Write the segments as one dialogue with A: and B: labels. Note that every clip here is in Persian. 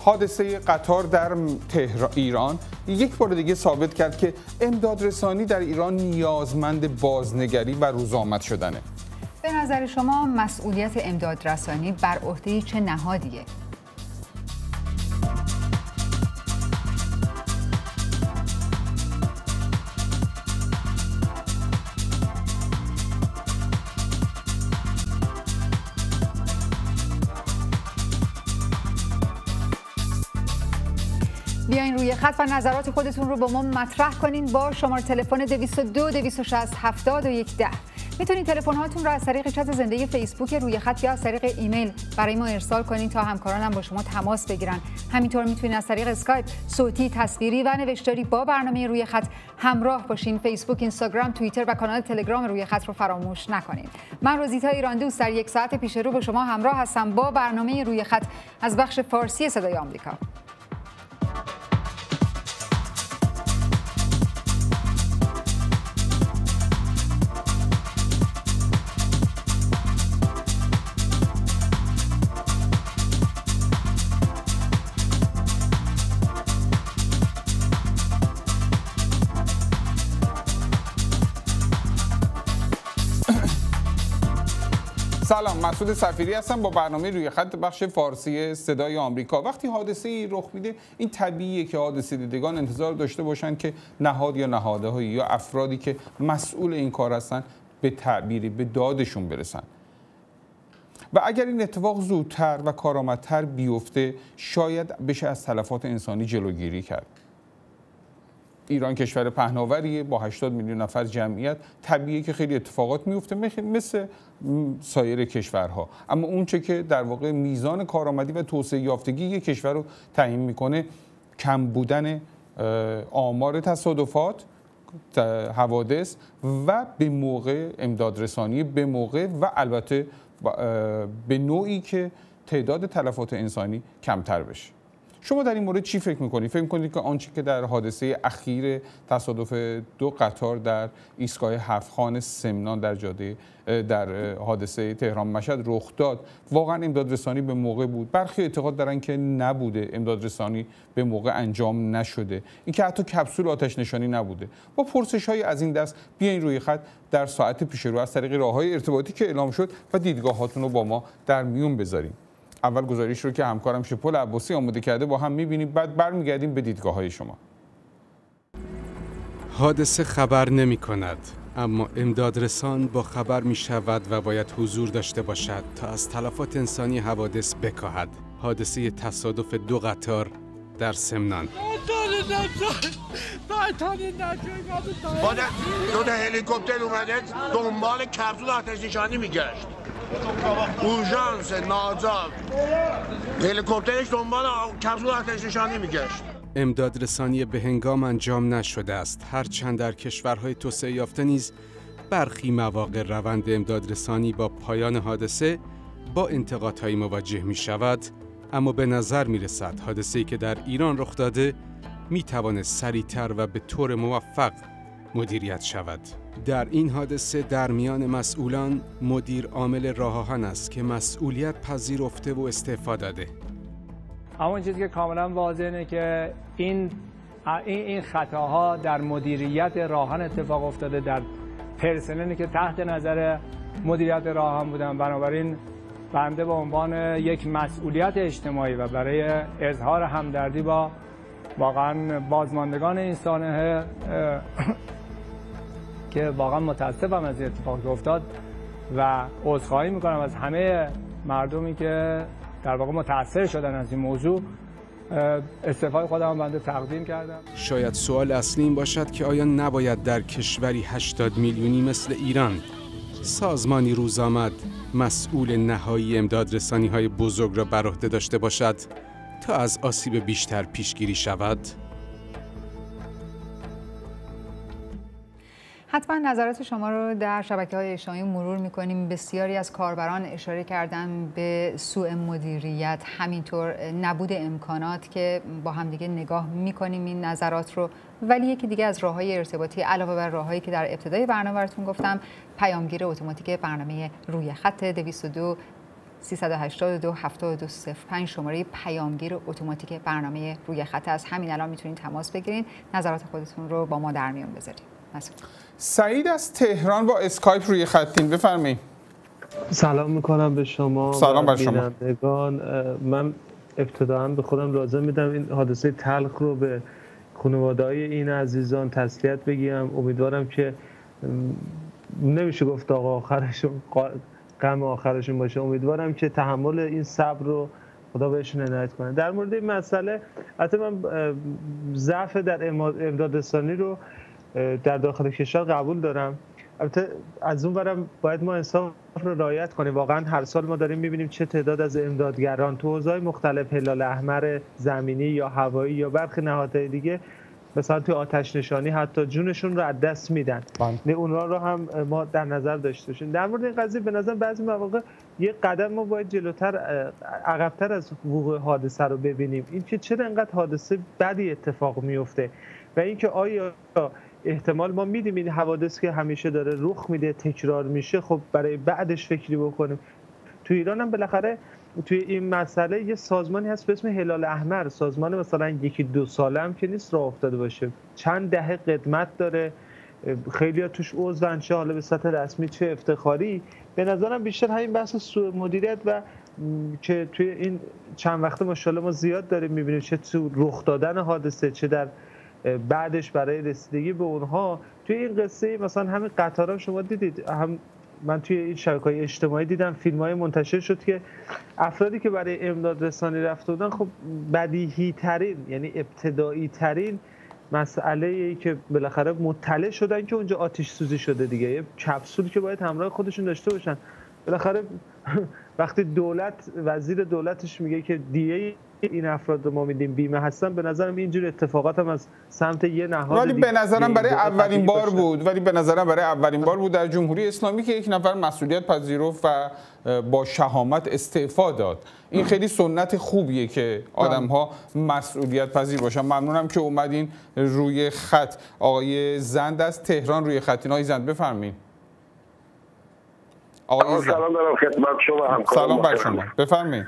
A: حادثه قطار در ایران یک بار دیگه ثابت کرد که امدادرسانی در ایران نیازمند بازنگری و روزآمد شدنه.
B: به نظر شما مسئولیت امدادرسانی بر عهده چه نهادیه؟ بیاین روی خط و نظرات خودتون رو با ما مطرح کنین با شماره تلفن 202 260 7110. میتونید تلفن هاتون رو از طریق چت زنده فیسبوک روی خط یا از طریق ایمیل برای ما ارسال کنین تا همکارانم با شما تماس بگیرن. همینطور میتونید از طریق اسکایپ صوتی، تصویری و نوشتاری با برنامه روی خط همراه باشین. فیسبوک، اینستاگرام، توییتر و کانال تلگرام روی خط رو فراموش نکنین. من روزیتا ایراندوست در یک ساعت پیش رو با شما همراه هستم با برنامه روی خط از بخش فارسی صدای آمریکا.
A: سلام، مسعود صفیری هستم با برنامه روی خط بخش فارسی صدای آمریکا. وقتی حادثه‌ای رخ میده این طبیعیه که حادثه دیدگان انتظار داشته باشن که نهاد یا نهادهای یا افرادی که مسئول این کار هستن به تعبیری به دادشون برسن. و اگر این اتفاق زودتر و کارآمدتر بیفته شاید بشه از تلفات انسانی جلوگیری کرد. ایران کشور پهناوریه با 80 میلیون نفر جمعیت، طبیعیه که خیلی اتفاقات میفته مثل سایر کشورها، اما اون چه که در واقع میزان کارآمدی و توسعه یافتگی یک کشور رو تعیین میکنه کم بودن آمار تصادفات، حوادث و به موقع امدادرسانی به موقع و البته به نوعی که تعداد تلفات انسانی کمتر بشه. شما در این مورد چی فکر میکنید؟ فکر میکنید که آنچه که در حادثه اخیر تصادف 2 قطار در ایستگاه 7 خان سمنان در حادثه تهران مشهد رخ داد واقعا امدادرسانی به موقع بود؟ برخی اعتقاد دارن که نبوده، امدادرسانی به موقع انجام نشده، اینکه حتی کپسول آتش نشانی نبوده. با پرسش‌های از این دست بیاین روی خط در ساعت پیش رو از طریق راه‌های ارتباطی که اعلام شد و دیدگاهاتون رو با ما در میون بذاریم. اول گزارش رو که همکارم شپول عباسی آماده کرده با هم می‌بینیم، بعد برمیگردیم به دیدگاه‌های شما.
C: حادثه خبر نمی‌کند، اما امدادرسان با خبر می‌شود و باید حضور داشته باشد تا از تلفات انسانی حوادث بکاهد. حادثه تصادف 2 قطار در سمنان.
D: دو هلیکوپتر اومده دنبال کپسول آتش نشانی میگشت. اورژانس ناجات هلیکوپترش دنبال کپسول آتش نشانی میگشت.
C: امدادرسانی به هنگام انجام نشده است، هرچند در کشورهای توسعه یافته نیز برخی مواقع روند امدادرسانی با پایان حادثه با انتقادهای مواجه می شود، اما به نظر می رسد حادثه‌ای که در ایران رخ داده می توانست سریعتر و به طور موفق مدیریت شود. در این حادثه در میان مسئولان مدیر عامل راه آهن است که مسئولیت پذیرفته و استعفا داده.
E: اما چیزی که کاملا واضحه اینه که این خطاها در مدیریت راه آهن اتفاق افتاده، در پرسنلی که تحت نظر مدیریت راه آهن بودن. بنابراین بنده به عنوان یک مسئولیت اجتماعی و برای اظهار همدردی با واقعا بازماندگان این سانحه که واقعا متاسفم از این اتفاق که افتاد و عذرخواهی میکنم از همه مردمی که در واقع متاثر شدن از این موضوع. استعفای خودم بنده تقدیم کردم.
C: شاید سوال اصلی این باشد که آیا نباید در کشوری 80 میلیونی مثل ایران سازمانی روزآمد مسئول نهایی امدادرسانی‌های بزرگ را بر عهده داشته باشد تا از آسیب بیشتر پیشگیری شود؟
B: حتما نظرات شما رو در شبکه‌های اجتماعی مرور می‌کنیم. بسیاری از کاربران اشاره کردن به سوء مدیریت، همینطور نبود امکانات که با همدیگه نگاه می‌کنیم این نظرات رو. ولی یکی دیگه از راه‌های ارتباطی علاوه بر راه‌هایی که در ابتدای برنامه براتون گفتم، پیامگیر اتوماتیک برنامه روی خط 202 382 7205 شماره پیامگیر اتوماتیک برنامه روی خط. از همین الان میتونید تماس بگیرید، نظرات خودتون رو با ما در میون بذارید.
A: سعید از تهران با اسکایپ روی خطین، بفرمایید.
F: سلام میکنم به شما.
A: سلام بر شما.
F: من ابتداً به خودم لازم میدم این حادثه تلخ رو به خانواده‌های این عزیزان تسلیت بگم. امیدوارم که نمیشه گفت آقا آخرشون غم آخرشون باشه، امیدوارم که تحمل این صبر رو خدا بهشون عنایت کنه. در مورد این مسئله البته من ضعف در امداد رسانی رو در داخل کشور قبول دارم، البته از اون برم باید ما انصاف رو رعایت کنیم. واقعا هر سال ما داریم میبینیم چه تعداد از امدادگران تو حوزه‌های مختلف، هلال احمر زمینی یا هوایی یا برخی نهادهای دیگه، مثلا توی آتش نشانی حتی جونشون رو از دست میدن. اونها رو هم ما در نظر داشته باشیم. در مورد این قضیه به نظر بعضی مواقع یه قدم ما باید جلوتر عقب‌تر از وقوع حادثه رو ببینیم، اینکه چرا انقدر حادثه بدی اتفاق میفته و اینکه آیا احتمال ما میدیم این حوادث که همیشه داره رخ میده تکرار میشه، خب برای بعدش فکری بکنیم. تو ایران هم بالاخره توی این مسئله یه سازمانی هست به اسم هلال احمر، سازمان مثلا 1-2 ساله هم که نیست راه افتاده باشه، چند دهه قدمت داره، خیلی ها توش عضون، چه حالا به سطح رسمی چه افتخاری. به نظرم بیشتر همین بحث سوء مدیریت و که توی این چند وقته ماشاءالله ما زیاد داریم میبینیم، چه تو رخ دادن حادثه چه در بعدش برای رسیدگی به اونها. توی این قصه مثلا همین قطارا شما دیدید، هم من توی این شبکه‌های اجتماعی دیدم فیلم‌های منتشر شد که افرادی که برای امداد رسانی رفته بودن، خب بدیهی ترین یعنی ابتدایی ترین مسئله‌ای که بالاخره مطلع شدن که اونجا آتش سوزی شده دیگه، یه کپسول که باید همراه خودشون داشته باشن. بالاخره وقتی دولت وزیر دولتش میگه که دیگه این افراد رو ما میدیم بیمه هستن، به نظرم اینجور اتفاقات هم از سمت یه نهاد
A: ولی به نظرم برای اولین بار بود در جمهوری اسلامی که یک نفر مسئولیت پذیرفت و با شهامت استعفا داد. این خیلی سنت خوبیه که آدم‌ها مسئولیت پذیر باشن. ممنونم که اومدین روی خط. آقای زند از تهران روی خط. آقای زند بفرمایید.
D: سلام دارم خدمت شما همکاران.
A: سلام بر شما، بفرمایید.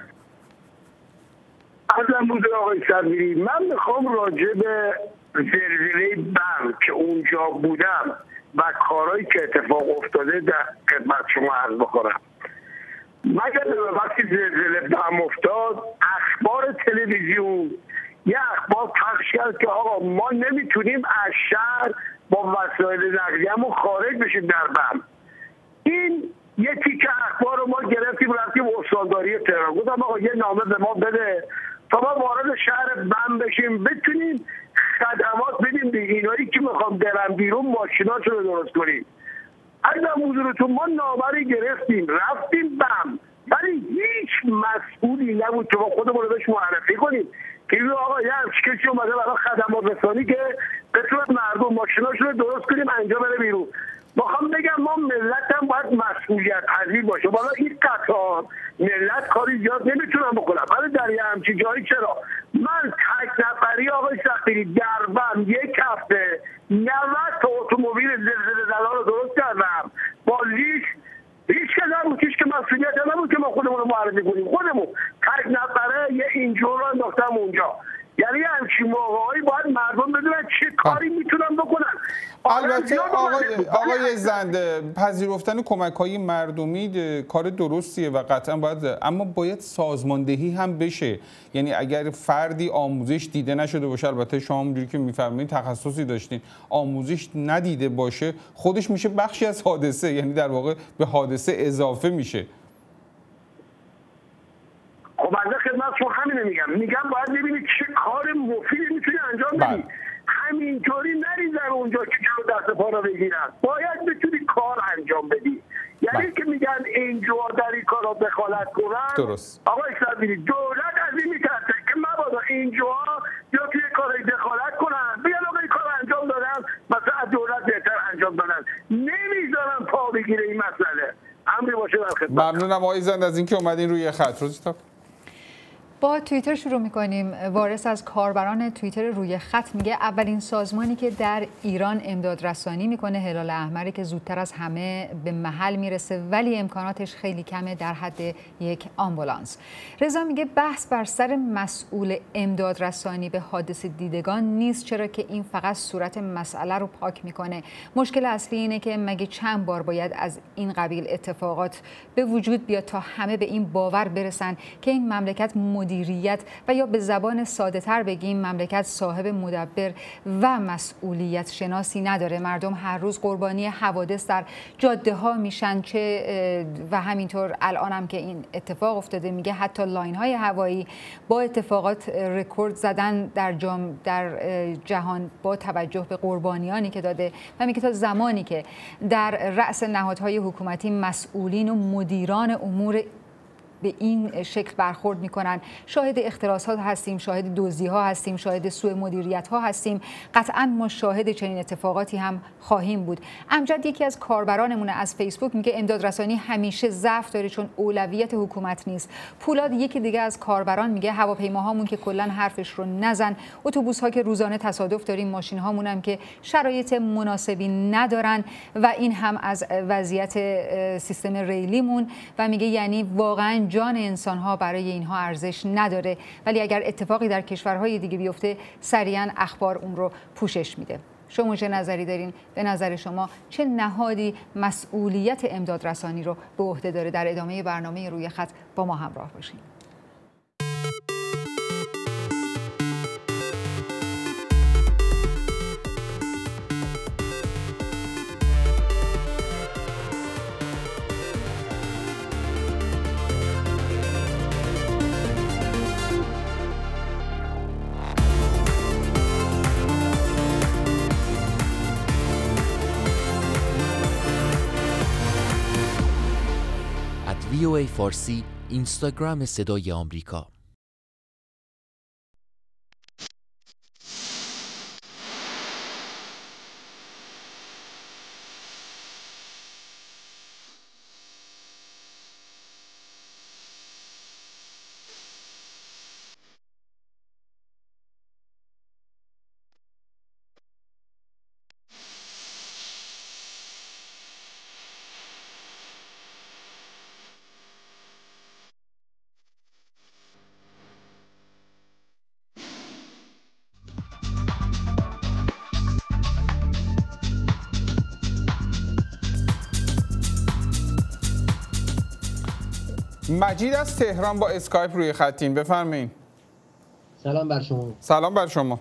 D: عرضم بود آقای صدیری، من میخوام راجع به زلزله بم که اونجا بودم و کارهایی که اتفاق افتاده در خدمت شما عرض بکنم. مگر وقتی زلزله بم افتاد، اخبار تلویزیون یه اخبار پخش کرد که آقا ما نمیتونیم از شهر با وسایل نقلیه‌مون خارج بشیم در بم. این یه تیکه اخبار رو ما گرفتیم رفتیم استانداری تهران، گفتم آقا یه نامه به ما بده تا ما وارد شهر بم بشیم، بتونیم خدمات بدیم به اینایی که میخوام برن بیرون ماشیناشون رو درست کنیم. عزیزم حضورتون ما نامه گرفتیم رفتیم بم، ولی هیچ مسئولی نبود که ما خودمون رو بهش معرفی کنیم که آقا یه کسی اومده برای خدمات رسانی که بتونن مردم ماشیناشون رو درست کنیم انجام بره بیرون. میخوام بگم ما ملت هم باید مسئولیت پذیر باشه. بالا این قطار ملت کاری زیاد نمیتونن بکنن، ولی در یه همچین جایی چرا؟ من تک نفری آقای صدیری در بم یک هفته 90 تا اتومبیل زلزله زدن رو درست کردم با لیست. هیچ که نبود، هیچ که مسئولیت نبود که ما خودمون رو معرفی کنیم. خودمون تک نفره یه اینجور رو انداختم اونجا. یعنی همچین موقعی باید مردم بدونن چه کاری میتونن بکنن.
A: البته آقای زنده، پذیرفتن کمک‌های مردمی کار درستیه و قطعا باید، اما باید سازماندهی هم بشه. یعنی اگر فردی آموزش دیده نشده باشه، البته شما اونجوری که میفرمایید تخصصی داشتین، آموزش ندیده باشه، خودش میشه بخشی از حادثه، یعنی در واقع به حادثه اضافه میشه.
D: خب بنده خدمت شما همینه میگم باید ببینید چه کار مفیدی میتونی انجام بدی. همینطوری نریزن اونجا که جلو دست پا رو بگیرن، باید بتونی کار انجام بدی. یعنی که میگن اینجا در این کارا دخالت کنن.
A: درست.
D: آقای صدیری، دولت از این میترسه که مبادا اینجا یا توی کارهای دخالت کنن، بیان آقا این کار انجام دادن مثلا دولت بهتر انجام دادن، نمیذارن پا بگیره این مسئله. امری باشه در خدمت.
A: ممنونم آقای زند از اینکه اومدین روی خط. روزی تا
B: با توییتر شروع می‌کنیم. وارث از کاربران توییتر روی خط میگه اولین سازمانی که در ایران امداد رسانی میکنه هلال احمری که زودتر از همه به محل میرسه ولی امکاناتش خیلی کمه، در حد یک آمبولانس. رضا میگه بحث بر سر مسئول امداد رسانی به حادثه دیدگان نیست، چرا که این فقط صورت مسئله رو پاک میکنه. مشکل اصلی اینه که مگه چند بار باید از این قبیل اتفاقات به وجود بیاد تا همه به این باور برسن که این مملکت مدیریت و یا به زبان ساده تر بگیم مملکت صاحب مدبر و مسئولیت شناسی نداره. مردم هر روز قربانی حوادث در جاده ها میشن و همینطور الان هم که این اتفاق افتاده میگه حتی لاین های هوایی با اتفاقات رکورد زدن در جهان با توجه به قربانیانی که داده و میگه تا زمانی که در رأس نهادهای حکومتی مسئولین و مدیران امور به این شکل برخورد میکنن، شاهد اختلاسات هستیم، شاهد دزدی‌ها هستیم، شاهد سوء مدیریت‌ها هستیم. قطعاً ما شاهد چنین اتفاقاتی هم خواهیم بود. امجد یکی از کاربرانمون از فیسبوک میگه امداد رسانی همیشه ضعف داره چون اولویت حکومت نیست. پولاد یکی دیگه از کاربران میگه هواپیماهامون که کلاً حرفش رو نزن، اتوبوس‌ها که روزانه تصادف داریم، ماشین‌هامون هم که شرایط مناسبی ندارن و این هم از وضعیت سیستم ریلیمون و میگه یعنی واقعاً جان انسان‌ها برای اینها ارزش نداره، ولی اگر اتفاقی در کشورهای دیگه بیفته سریعاً اخبار اون رو پوشش میده. شما چه نظری دارین؟ به نظر شما چه نهادی مسئولیت امداد رسانی رو به عهده داره؟ در ادامه برنامه روی خط با ما همراه باشین.
G: VOA فارسی، اینستاگرام صدای آمریکا.
A: مجید از تهران با اسکایپ روی خطین، بفرمایید.
H: سلام بر شما.
A: سلام بر شما.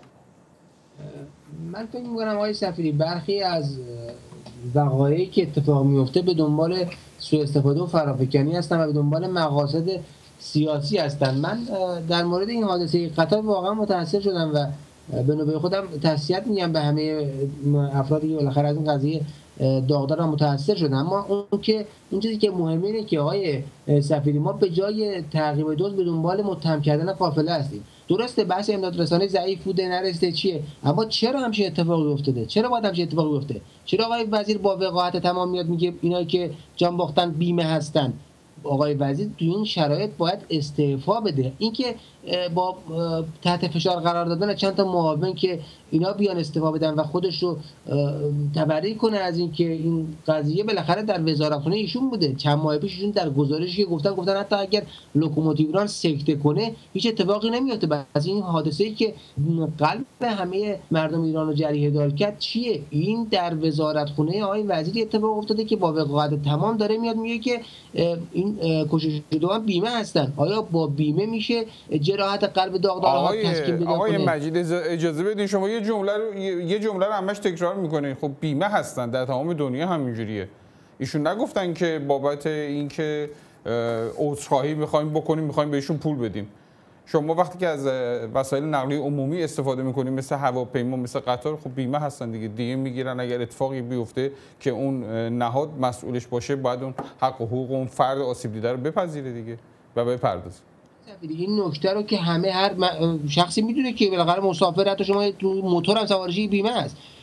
H: من فکر می‌کنم آقای سفیری برخی از وقایعی که اتفاق میفته به دنبال سوء استفاده و فرافکنی هستن و به دنبال مقاصد سیاسی هستن. من در مورد این حادثه قطار واقعا متأثر شدم و به نوبه خودم تسلیت میگم به همه افرادی که بالاخره از این قضیه داغدار و متأثر شدن. اما اون چیزی که مهمه اینه که آقای سفیری ما به جای تعقیب دزد به دنبال متهم کردن قافله هستیم. درسته بحث امداد رسانی ضعیف بوده، نرسیده، چیه، اما چرا همچین اتفاقی افتاده؟ چرا باید همچین اتفاقی بیفته؟ چرا آقای وزیر با وقاحت تمام میاد میگه اینایی که جان باختن بیمه هستن؟ آقای وزیر تو این شرایط باید استعفا بده. اینکه با تحت فشار قرار دادن چند تا معاون که اینا بیان استعفا بدن و خودش رو تبرئه کنه از اینکه این قضیه بالاخره در وزارتخونه ایشون بوده. چند ماه پیش ایشون در گزارشی گفتن حتی اگر لوکوموتیو ایران سکته کنه هیچ اتفاقی نمیفته. بعد این حادثه‌ای که قلب همه مردم ایران رو جریحه دار کرد چیه؟ این در وزارتخونه آقای وزیر اتفاق افتاده که با وقاحت تمام داره میاد میگه که این کشش شدگان بیمه هستن. آیا با بیمه میشه جراحت قلب داغدار تسکین بده؟
A: آقای مجید اجازه بدین شما یه جمله رو همش تکرار میکنین. خب بیمه هستن، در تمام دنیا همینجوریه. ایشون نگفتن که بابت اینکه عذرخواهی میخوایم بهشون پول بدیم. شما وقتی که از وسایل نقلیه عمومی استفاده میکنید مثل هواپیما، مثل قطار، خب بیمه هستن دیگه میگیرن. اگر اتفاقی بیفته که اون نهاد مسئولش باشه باید اون حق و حقوق اون فرد آسیب دیده رو بپذیره دیگه و بپردازه.
H: این نکته رو که هر شخصی میدونه که بالاخره مسافرت شما تو موتور هم سوارشی بیمه است.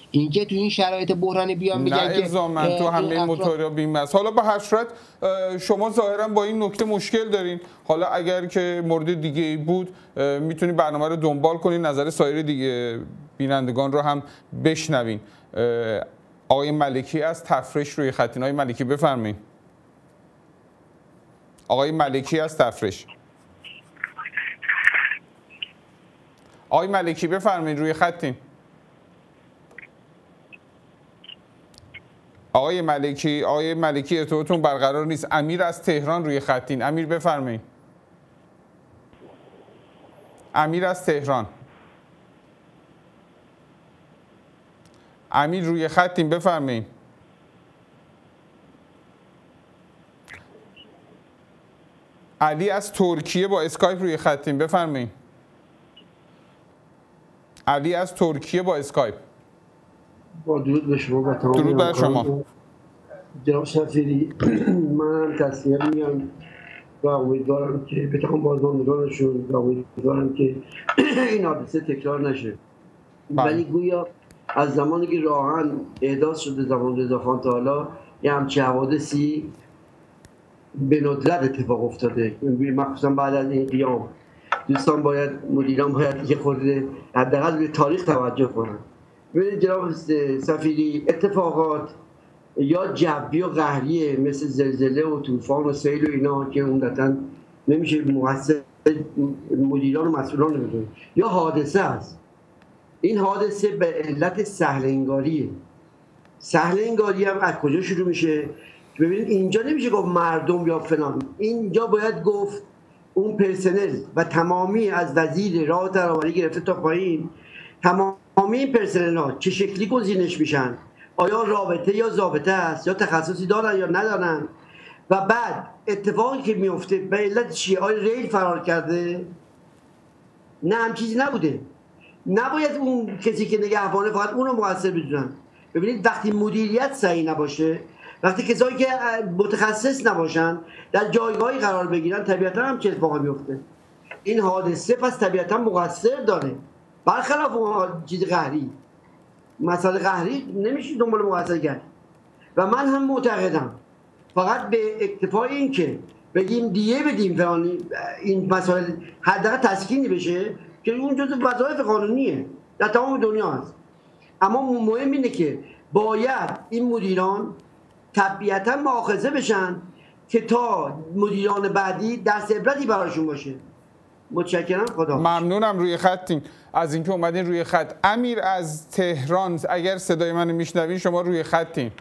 H: اینکه تو این شرایط بحرانی بیان
A: نه
H: میگن که
A: الزاماً تو همه موتورها بیمه است. حالا به هر صورت شما ظاهرا با این نکته مشکل دارین. حالا اگر که مورد دیگه ای بود میتونید برنامه رو دنبال کنین، نظر سایر دیگه بینندگان رو هم بشنوین. آقای ملکی از تفرش روی خطین. آقای ملکی بفرمایید. آقای ملکی از تفرش. آقای ملکی بفرمایید روی خطین. آقای ملکی ارتباطتون برقرار نیست. امیر از تهران روی خطین. امیر بفرمایید. امیر از تهران. امیر روی خطین بفرمایید. علی از ترکیه با اسکایپ روی خطین بفرمایید. علی از ترکیه با اسکایپ.
I: با درود به شما و تمام
A: درود بر شما.
I: جناب شفیری، من تسلیت میگم و امیدوارم که بتونم بازماندگانشون و امیدوارم که این حادثه تکرار نشه. ولی گویا از زمانی که راهن احداث شده زمان رضاخان تا حالا یه همچه حوادثی به ندرت اتفاق افتاده، مخصوصا بعد از این قیام. دوستان باید، مدیران باید یه خورده حداقل به تاریخ توجه کنن. ببینید جناب سفیری، اتفاقات یا جوی و قهریه مثل زلزله و طوفان و سیل و اینا که عمدتاً نمیشه مقصر مدیران و مسئولان رو بدونیم، یا حادثه است. این حادثه به علت سهل‌انگاریه. سهل‌انگاری هم از کجا شروع میشه؟ ببینید اینجا نمیشه گفت مردم یا فلان، اینجا باید گفت اون پرسنل و تمامی از وزیر راه درآوری گرفته تا پایین، تمامی این پرسنل ها چه شکلی گزینش میشن، آیا رابطه یا ضابطه است یا تخصصی دارن یا ندارن، و بعد اتفاقی که میفته به علت چیه؟ آیا ریل فرار کرده؟ نه، هم چیزی نبوده. نباید اون کسی که نگهبانه فقط اونو مقصر بدونن. ببینید وقتی مدیریت صحیح نباشه، وقتی کسایی که متخصص نباشن در جایگاهی قرار بگیرن، طبیعتا هم چه اتفاقی میفته. این حادثه پس طبیعتا مقصر داره، برخلاف اون چیز قهری. مسئله قهری نمیشه دنبال مقصر کرد. و من هم معتقدم فقط به اکتفای این که بگیم دیه بدیم فلان این مسائل حداقل تسکینی بشه که اون جزء وظایف قانونیه در تمام دنیا هست. اما مهم اینه که باید این مدیران طبیعتا مؤاخذه بشن که تا مدیران بعدی دست عبرتی براشون باشه. متشکرم. خدا
A: ممنونم روی خطین از اینکه اومدین روی خط. امیر از تهران، اگر صدای منو میشنوین شما روی خطین.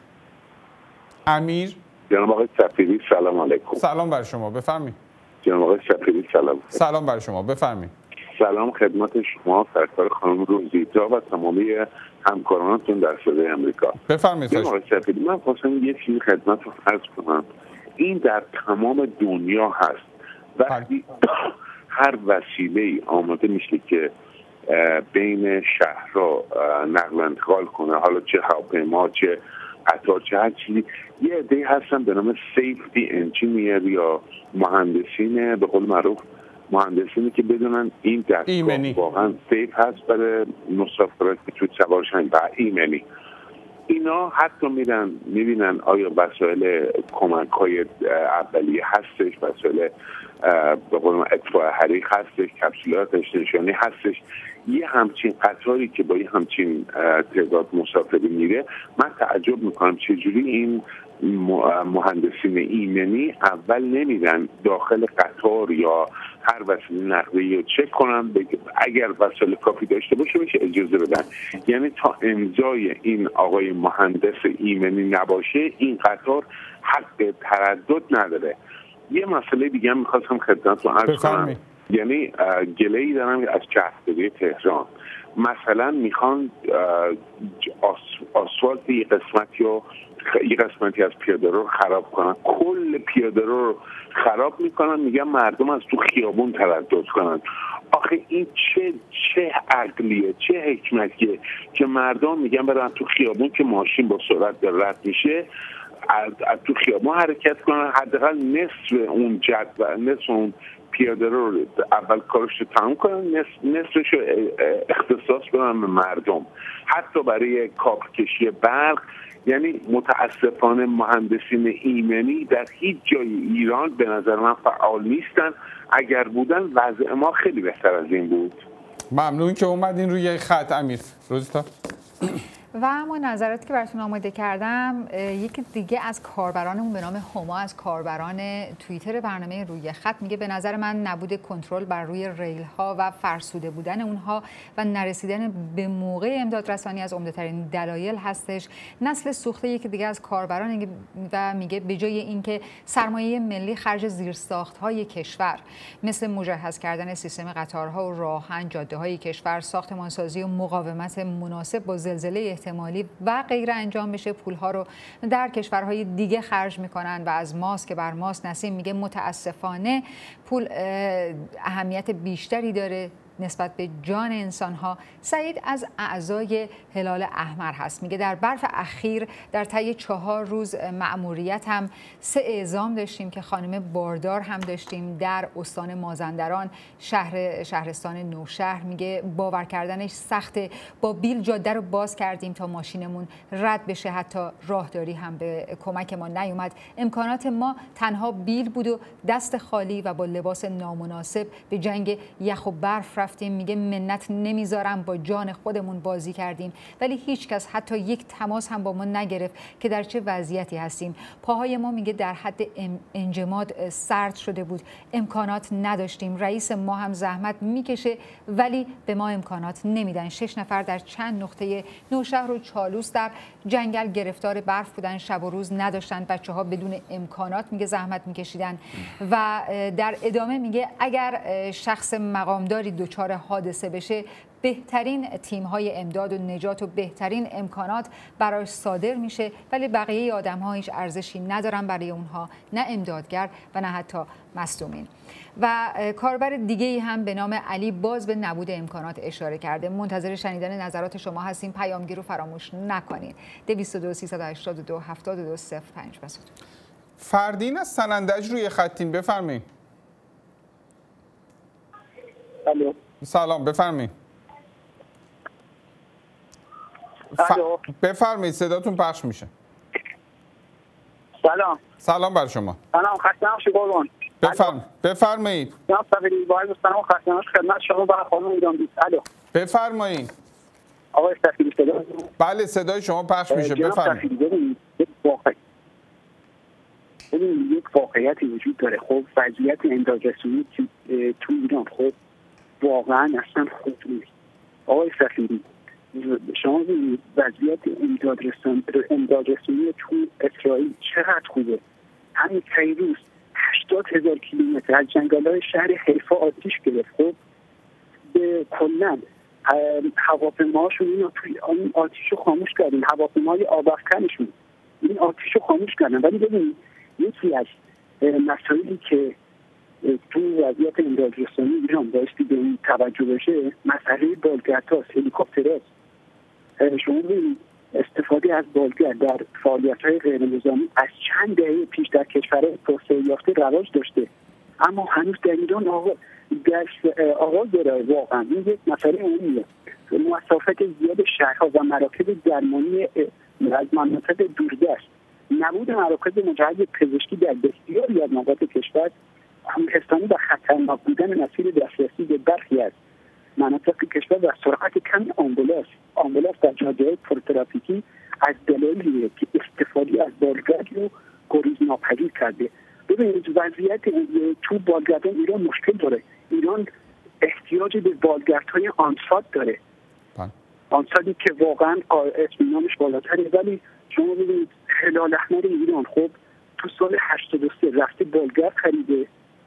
A: امیر.
J: جناب آقای سفیری سلام علیکم.
A: سلام بر شما، بفرمایید.
J: جناب آقای سفیری سلام.
A: سلام بر شما، بفرمایید.
J: سلام خدمت شما، سرکار خانم روزیتا و تمامی همکارانتون در صدای آمریکا.
A: بفرمایید.
J: جناب آقای سفیری، من خواستم یه چیزی خدمتتون عرض کنم. این در تمام دنیا هست. وقتی هر وسیله‌ای آماده میشه که بین شهرها نقل و انتقال کنه، حالا چه هواپیما چه قطار چه هر چیزی، یه عده‌ای هستن به نام سیفتی انجینیر یا مهندسین، به قول معروف مهندسینی که بدونن این دستگاه واقعا سیف هست برای مسافرت که توی سوارشن و ایمنی. اینا حتی میرن میبینن آیا وسایل کمک‌های اولیه هستش، وسایل به قول اطفاء حریق هستش، کپسولات نشانی هستش. یه همچین قطاری که با یه همچین تعداد مسافری میره، من تعجب میکنم چجوری این مهندسین ایمنی اول نمیرن داخل قطار یا هر وسیله نقلیه‌ای رو چک کنن، اگر وسایل کافی داشته باشه میشه اجازه بدن. یعنی تا امضای این آقای مهندس ایمنی نباشه این قطار حق تردد نداره. یه مسئله دیگه هم میخواستم خدمتتون عرض کنم. یعنی گله‌ای دارم از شهرداری تهران، مثلا میخوان آسفالت یه قسمتی از پیاده رو خراب کنن، کل پیاده رو خراب میکنن، میگن مردم از تو خیابون تردد کنن. آخه این چه عقلیه، چه حکمتیه که مردم میگن برن تو خیابون که ماشین با سرعت رد میشه، از تو خیابان حرکت کنن، حداقل نصف اون جدول، نصف اون پیاده رو اول کارش رو تمام کنن، نصفش رو اختصاص بدن به مردم. حتی برای کابل کشی برق، یعنی متاسفانه مهندسین ایمنی در هیچ جای ایران به نظر من فعال نیستن. اگر بودن وضع ما خیلی بهتر از این بود.
A: ممنون که اومدین روی خط امیر. روزتا
B: و اما نظراتی که براتون آماده کردم، یکی دیگه از کاربرانمون به نام هما از کاربران توییتر برنامه روی خط میگه به نظر من نبود کنترل بر روی ریل ها و فرسوده بودن اونها و نرسیدن به موقع امدادرسانی از عمده‌ترین دلایل هستش. نسل سوخته یکی دیگه از کاربران و میگه به جای اینکه سرمایه ملی خرج زیرساخت‌های کشور مثل مجهز کردن سیستم قطارها و راهن، جاده‌های کشور، ساختمانسازی و مقاومت مناسب با زلزله احتمالی و غیره انجام بشه، پولها رو در کشورهای دیگه خرج میکنن و از ماست که بر ماست. نسیم میگه متاسفانه پول اهمیت بیشتری داره نسبت به جان انسان‌ها. سعید از اعضای هلال احمر هست، میگه در برف اخیر در طی 4 روز مأموریت هم 3 اعزام داشتیم که خانم باردار هم داشتیم در استان مازندران، شهرستان نوشهر. میگه باور کردنش سخته، با بیل جاده رو باز کردیم تا ماشینمون رد بشه، حتی راهداری هم به کمک ما نیومد. امکانات ما تنها بیل بود و دست خالی و با لباس نامناسب به جنگ یخ و برف رفتیم. میگه منت نمیذارم، با جان خودمون بازی کردیم ولی هیچ کس حتی یک تماس هم با ما نگرفت که در چه وضعیتی هستیم. پاهای ما میگه در حد انجماد سرد شده بود، امکانات نداشتیم. رئیس ما هم زحمت میکشه ولی به ما امکانات نمیدن. 6 نفر در چند نقطه نوشهر و چالوس در جنگل گرفتار برف بودن، شب و روز نداشتن. بچه‌ها بدون امکانات میگه زحمت میکشیدن. و در ادامه میگه اگر شخص مقامداری دچار حادثه بشه، بهترین تیم‌های امداد و نجات و بهترین امکانات براش صادر میشه، ولی بقیه آدم‌ها هیچ ارزشی ندارن برای اونها، نه امدادگر و نه حتی مصدومین. و کاربر دیگه‌ای هم به نام علی باز به نبود امکانات اشاره کرده. منتظر شنیدن نظرات شما هستیم. پیامگیر رو فراموش نکنید. 222 382 72 05 مسعود.
A: فردین از سنندج روی خطین، بفرمایید. سلام، بفرمایید. بفرمایید، صداتون پخش میشه. سلام بر شما.
K: سلام، خسته نباشید قربان.
A: بفرمایید.
K: جناب صفیری، با عرض سلام و خسته نباشید خدمت شما و خانم ایران دوست.
A: بفرمایید.
K: آقای صفیری صدا؟
A: بله، صدای شما پخش میشه. بفرمایید.
K: ببینید یک واقعیتی وجود داره. خب وضعیت امدادرسانی تو ایران خب واقعا اصلا خوب نیست. آقای صفیری، شما ببینید وضعیت امدادرسانی تو اسرائیل چقدر خوبه. همین پیروز 80,000 کیلومتر از جنگل‌های شهر حیفا آتیش گرفت. خب به کلاً هواپیماهاشون اینا توی این آتیش رو خاموش کردن، هواپیماهای آب افکنشون این آتیش رو خاموش کردن. ولی ببینید یکی از مسائلی که تو وضعیت امدادرسانی ایران بایستی به این توجه بشه مسئله بالگردهاست، هلیکوپترهاست. شما ببینید استفاده از بالگرد در فعالیت‌های غیرنظامی از چند دهه پیش در کشورهای توسعه یافته رواج داشته، اما هنوز در ایران آغاز داره. واقعا این یک مسئله عمومیه. مسافت زیاد شهرها و مراکز درمانی از مناطق دوردست، نبود مراکز مجهز پزشکی در بسیاری از نقاط کشور، کوهستانی و خطرناک بودن مسیر دسترسی به برخی از مناطق کشور و سرعت کم آمبولانس در جاده‌های پرترافیکی از دلایلی که استفاده از بالگرد رو گریزناپذیر کرده. ببینید وضعیت تو بالگردان ایران مشکل داره. ایران احتیاج به بالگردهای آنساد داره. آنسادی که واقعا اطمینانش بالاتره. ولی شما ببینید هلال احمر ایران خب تو سال 83 رفته بالگرد خریده،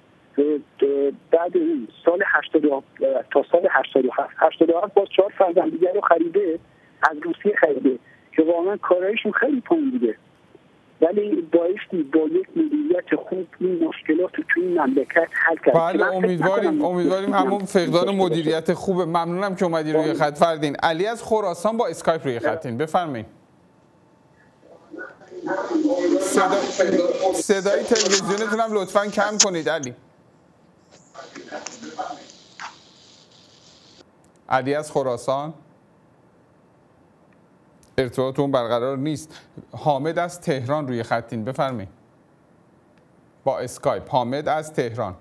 K: بعد اون سال 80 تا سال 87 باز 4 فرزند دیگر رو خریده، از روسیه خریده که واقعا کارایشون خیلی پایین بوده. ولی بایستی با یک مدیریت خوب این مشکلات رو توی این مملکت حل کرد.
A: بله، امیدواریم همون فقدان مدیریت خوبه. ممنونم که اومدی روی خط. فردین علی از خراسان با اسکایپ روی خطین، بفرمایید. صدای تلویزیونتون هم لطفاً کم کنید علی. علی از خراسان ارتباطتون برقرار نیست. حامد از تهران روی خطین، بفرمایید با اسکایپ. حامد از تهران.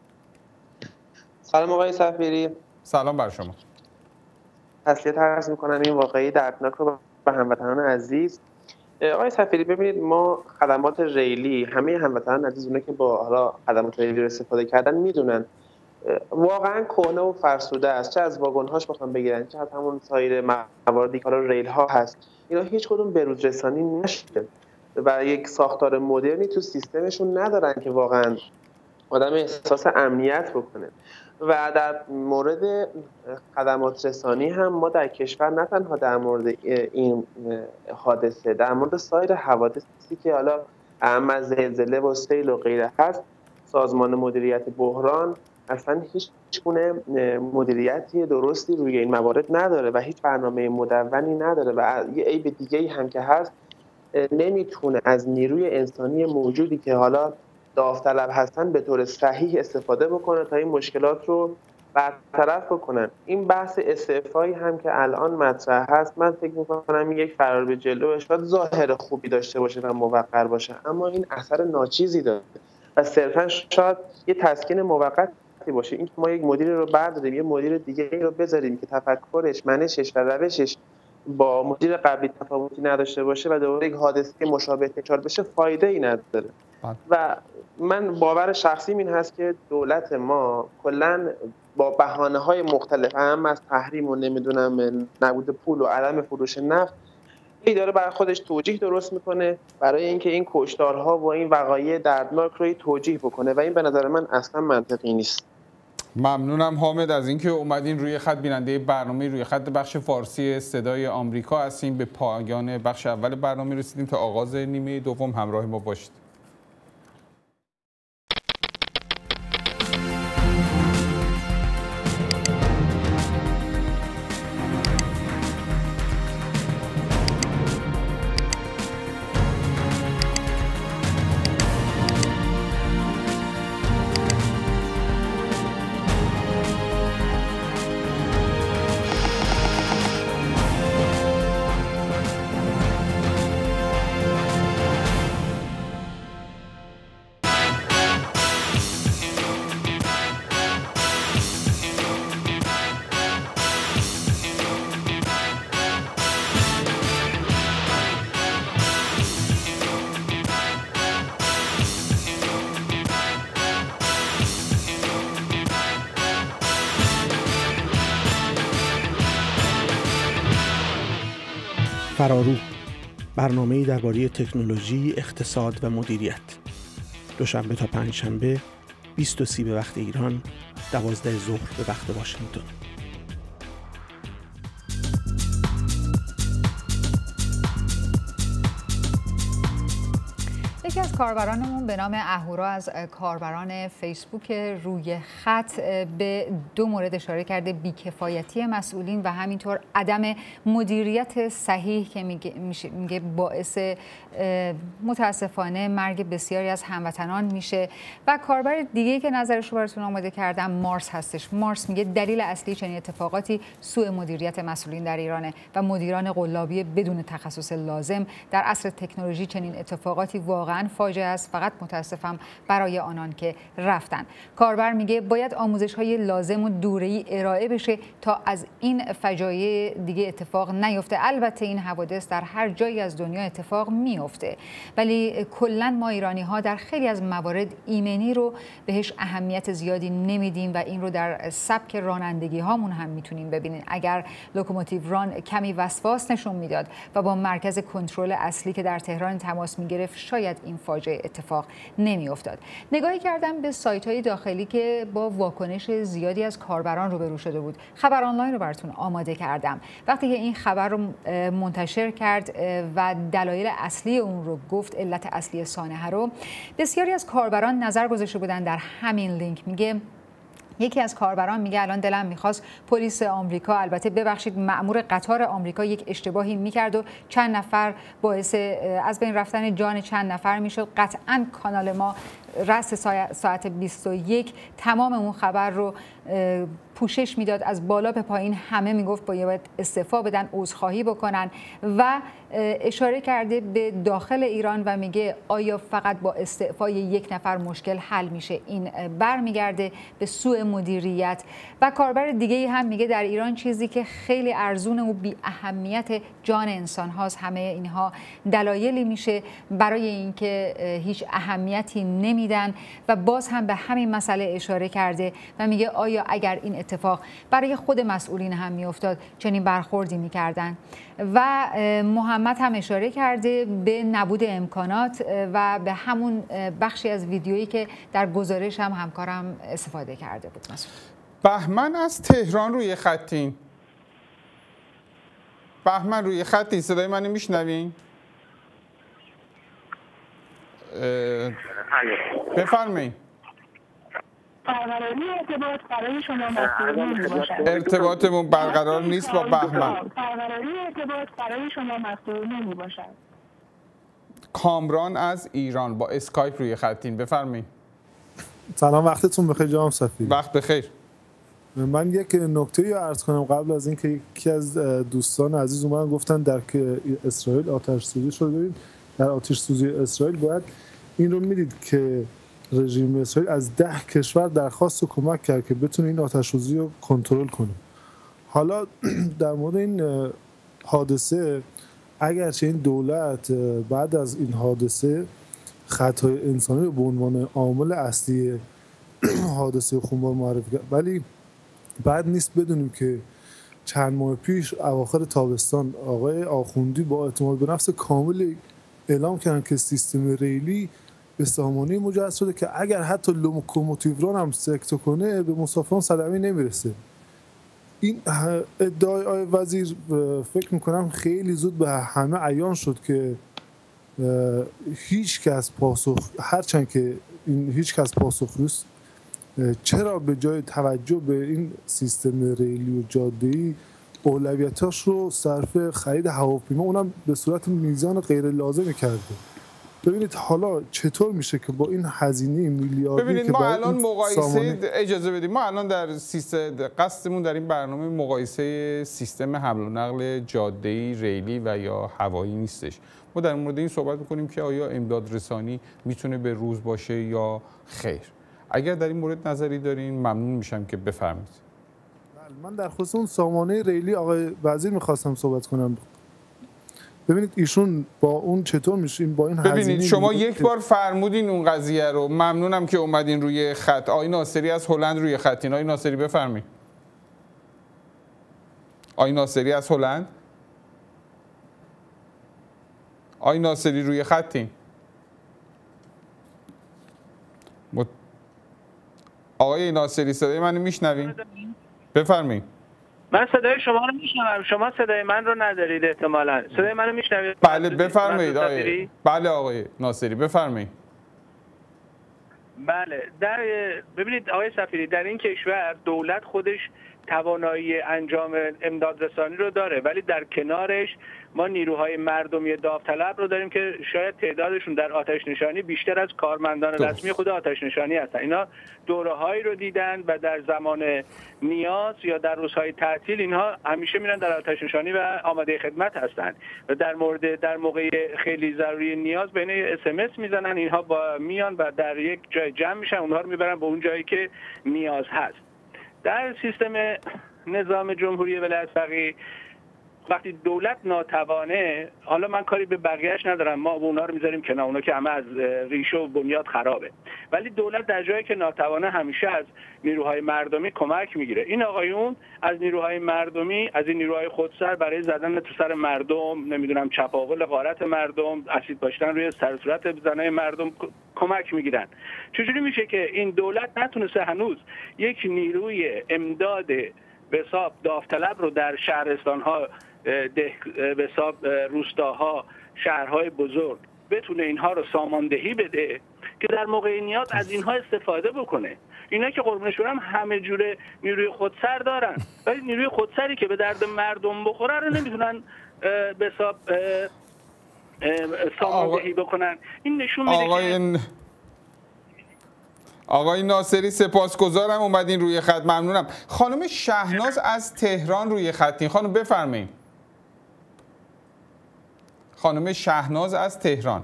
L: سلام آقای سفیری.
A: سلام بر شما.
L: تسلیت عرض میکنم این واقعی دردناک رو به هموطنان عزیز. آقای سفیری ببینید، ما خدمات ریلی، همه هموطنان عزیز اونایی که با حالا خدمات ریلی رو استفاده کردن میدونن واقعا کهنه و فرسوده است. چه از واگن‌هاش بخوام بگیرن، چه از همون سایر مواردی که حالا ریل ها هست، اینا هیچ کدوم بروز رسانی نشده و یک ساختار مدرنی تو سیستمشون ندارن که واقعا آدم احساس امنیت بکنه. و در مورد خدمات رسانی هم ما در کشور نه تنها در مورد این حادثه، در مورد سایر حوادثی که حالا اهم از زلزله و سیل و غیره هست، سازمان مدیریت بحران اصلا هیچ گونه مدیریتی درستی روی این موارد نداره و هیچ برنامه مدونی نداره و یه عیب دیگه‌ای هم که هست، نمیتونه از نیروی انسانی موجودی که حالا داوطلب هستن به طور صحیح استفاده بکنه تا این مشکلات رو برطرف بکنن. این بحث استعفایی هم که الان مطرح هست، من فکر می‌کنم یک فرار به جلو شاید ظاهر خوبی داشته باشه و موقر باشه، اما این اثر ناچیزی داره و صرفا شاید یه تسکین موقتی باشه. این که ما یک مدیر رو برداریم یه مدیر دیگه رو بذاریم که تفکرش، منشش و روشش با مدیر قبلی تفاوتی نداشته باشه و دوباره یک حادثه مشابه تکرار بشه، فایده ای نداره. و من باور شخصیم این هست که دولت ما کلاً با بهانه‌های مختلف، اهم از تحریم و نمیدونم نبود پول و عدم فروش نفت، ای داره برای خودش توجیه درست میکنه برای اینکه این کشتارها و این وقایع دردناک رو توجیه بکنه و این به نظر من اصلا منطقی نیست.
A: ممنونم حامد از اینکه اومدین روی خط. بیننده برنامه روی خط بخش فارسی صدای آمریکا هستیم. به پایان بخش اول برنامه رسیدیم. تا آغاز نیمه دوم همراه ما باشید.
M: فرارو، برنامه‌ای درباره تکنولوژی، اقتصاد و مدیریت. دوشنبه تا پنجشنبه 20:30 به وقت ایران، 12 ظهر به وقت واشنگتن.
B: یکی از کاربرانمون به نام اهورا از کاربران فیسبوک روی خط به دو مورد اشاره کرده: بیکفایتی مسئولین و همینطور عدم مدیریت صحیح که میگه باعث متاسفانه مرگ بسیاری از هموطنان میشه. و کاربر دیگه که نظرش رو براتون آماده کردم مارس هستش. مارس میگه دلیل اصلی چنین اتفاقاتی سوء مدیریت مسئولین در ایرانه و مدیران قلابی بدون تخصص لازم. در عصر تکنولوژی چنین اتفاقاتی واقعا فاجعه است، فقط متاسفم برای آنان که رفتن. کاربر میگه باید آموزش‌های لازم و دوره‌ای ارائه بشه تا از این فجایع دیگه اتفاق نیفته. البته این حوادث در هر جایی از دنیا اتفاق میفته، ولی کلا ما ایرانی‌ها در خیلی از موارد ایمنی رو بهش اهمیت زیادی نمیدیم و این رو در سبک رانندگی هامون هم میتونیم ببینیم. اگر لوکوموتیو ران کمی وسواس نشون میداد و با مرکز کنترل اصلی که در تهران تماس میگرفت، شاید این فاجعه اتفاق نمی افتاد. نگاهی کردم به سایت‌های داخلی که با واکنش زیادی از کاربران روبرو شده بود. خبر آنلاین رو براتون آماده کردم. وقتی که این خبر رو منتشر کرد و دلایل اصلی اون رو گفت، علت اصلی سانحه رو، بسیاری از کاربران نظر گذاشته بودن در همین لینک. میگه یکی از کاربران میگه الان دلم میخواست پلیس آمریکا، البته ببخشید مأمور قطار آمریکا، یک اشتباهی میکرد و چند نفر باعث از بین رفتن جان چند نفر میشد. قطعا کانال ما رأس ساعت 21 تمام اون خبر رو پوشش میداد، از بالا به پایین همه میگفت باید استعفا بدن، عذرخواهی بکنن و اشاره کرده به داخل ایران و میگه آیا فقط با استعفای یک نفر مشکل حل میشه؟ این برمیگرده به سوء مدیریت. و کاربر دیگه هم میگه در ایران چیزی که خیلی ارزونه و بی اهمیت جان انسان هاست، همه اینها دلایلی میشه برای اینکه هیچ اهمیتی نمیدن و باز هم به همین مسئله اشاره کرده و میگه آیا اگر این اتفاق برای خود مسئولین هم میافتاد چنین برخوردی میکردن؟ و محمد هم اشاره کرده به نبود امکانات و به همون بخشی از ویدیویی که در گزارش هم همکارم استفاده کرده بود.
A: بهمن از تهران روی خطین. بهمن روی خطین، صدای منو میشنوین؟ بفرمایید.
N: ارتباط برای شما مسئول نمیباشد.
A: ارتباطمون برقرار نیست با بهمن.
N: ارتباط برای شما مسئول نمیباشد.
A: کامران از ایران با اسکایپ روی خطین. بفرمایید.
O: سلام، وقتتون بخیر جناب سفیر.
A: وقت بخیر.
O: من یک نکته رو عرض کنم قبل از اینکه یکی از دوستان عزیز اومدن گفتن در که اسرائیل آتش سوزی شده. ببین در آتش سوزی اسرائیل باید این رو میدید که رژیم اسرائیل از 10 کشور درخواست کمک کرد که بتونه این آتش سوزی رو کنترل کنه. حالا در مورد این حادثه، اگرچه این دولت بعد از این حادثه خطای انسانی رو به عنوان عامل اصلی حادثه خونبار معرفی کرد، ولی بعد نیست بدونیم که چند ماه پیش اواخر تابستان آقای آخوندی با اعتماد به نفس کامل اعلام کردن که سیستم ریلی به سامانه مجهز شده که اگر حتی لوکوموتیو هم سکته کنه به مسافران صدمه نمیرسه. این ادعای آقای وزیر فکر میکنم خیلی زود به همه عیان شد که هیچ کس پاسخ، هرچند که این هیچ کس پاسخگوست، چرا به جای توجه به این سیستم ریلی و جاده‌ای اولویتاش رو صرف خرید هواپیما اونم به صورت میزان غیر لازم کرده؟ ببینید حالا چطور میشه که با این هزینه میلیاردی
A: ببینید
O: که
A: ما الان مقایسه اجازه بدید، ما الان در قصدمون در این برنامه مقایسه سیستم حمل و نقل جاده‌ای، ریلی و یا هوایی نیستش. ما در مورد این صحبت می‌کنیم که آیا امداد رسانی میتونه به روز باشه یا خیر. اگر در این مورد نظری دارین ممنون میشم که بفرمایید.
O: من در خصوص اون سامانه ریلی آقای وزیر می‌خواستم صحبت کنم. ببینید ایشون با اون چطور میشیم با این هزینه؟
A: ببینید شما یک بار فرمودین اون قضیه رو، ممنونم که اومدین روی خط. آقای ناصری از هلند روی خطین. آقای ناصری بفرمایید. آقای ناصری از هلند. آقای ناصری روی خطین. آقای ناصری صدای منو میشنوین؟ بفرمایید.
P: من صدای شما رو میشنوم، شما صدای من رو ندارید احتمالاً. صدای منو میشنوید؟
A: بله بفرمایید آقای. بله آقای ناصری بفرمایید.
P: بله، ببینید آقای سفیری، در این کشور دولت خودش توانایی انجام امداد رسانی رو داره، ولی در کنارش ما نیروهای مردمی داوطلب رو داریم که شاید تعدادشون در آتش نشانی بیشتر از کارمندان رسمی خود آتش نشانی هستن. اینا دوره‌هایی رو دیدن و در زمان نیاز یا در روزهای تعطیل اینها همیشه میرن در آتش نشانی و آماده خدمت هستن و در موقع خیلی ضروری نیاز بین SMS میزنن، اینها میان و در یک جای جمع میشن، اونها رو میبرن به اون جایی که نیاز هست. در سیستم نظام جمهوری ولایت فقیه وقتی دولت ناتوانه، حالا من کاری به بقیه‌اش ندارم، ما اونها رو میذاریم کنار، اونا که همه از ریشه و بنیاد خرابه، ولی دولت در جایی که ناتوانه همیشه از نیروهای مردمی کمک میگیره. این آقایون از نیروهای مردمی، از این نیروهای خودسر برای زدن تو سر مردم، نمیدونم چپاول غارت مردم، اسید پاشیدن روی سر صورت زنای مردم کمک میگیرن. چجوری میشه که این دولت نتونسته هنوز یک نیروی امداد به حساب داوطلب رو در شهرستان‌ها، به حساب روستاها، شهرهای بزرگ بتونه اینها رو ساماندهی بده که در موقع نیاز از اینها استفاده بکنه. اینا که قربونش برم همه جوره نیروی خودسر دارن، ولی نیروی خودسری که به درد مردم بخوره رو نمیتونن به حساب ساماندهی بکنن. این نشون میده
A: آقای ناصری سپاسگزارم اومدین روی خط، ممنونم. خانم شهناز از تهران روی خطین، خانم بفرمایید. خانم شهناز از تهران.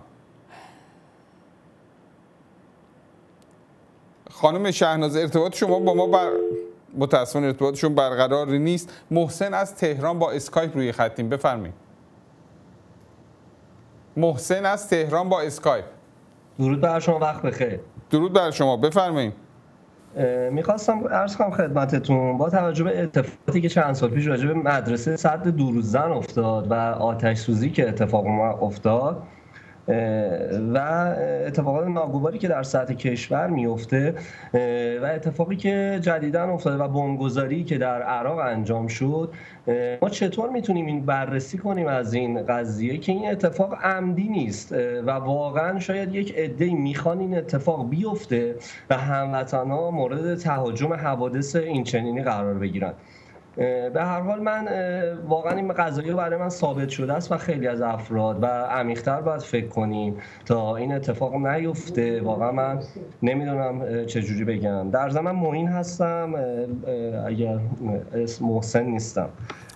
A: خانم شهناز ارتباط شما با ما متاسفانه ارتباطشون برقرار نیست. محسن از تهران با اسکایپ روی خطین، بفرمایید. محسن از تهران با اسکایپ.
Q: درود بر شما، وقت بخیر.
A: درود بر شما، بفرمایید.
Q: میخواستم عرض کنم خدمتتون با توجه به اتفاقاتی که چند سال پیش راجع به مدرسه سد دوروزن افتاد و آتش سوزی که اتفاق افتاد و اتفاقات ناگواری که در سطح کشور میفته و اتفاقی که جدیداً افتاده و بمبگذاری که در عراق انجام شد، ما چطور میتونیم این بررسی کنیم از این قضیه که این اتفاق عمدی نیست و واقعاً شاید یک عده‌ای میخوان این اتفاق بیفته و هموطن‌ها مورد تهاجم حوادث این چنینی قرار بگیرن. به هر حال من واقعا این قضیه برای من ثابت شده است و خیلی از افراد و عمیق‌تر باید فکر کنیم تا این اتفاق نیفته. واقعا من نمیدونم چجوری بگم. در ضمن من معین هستم، اگر اسم محسن نیستم.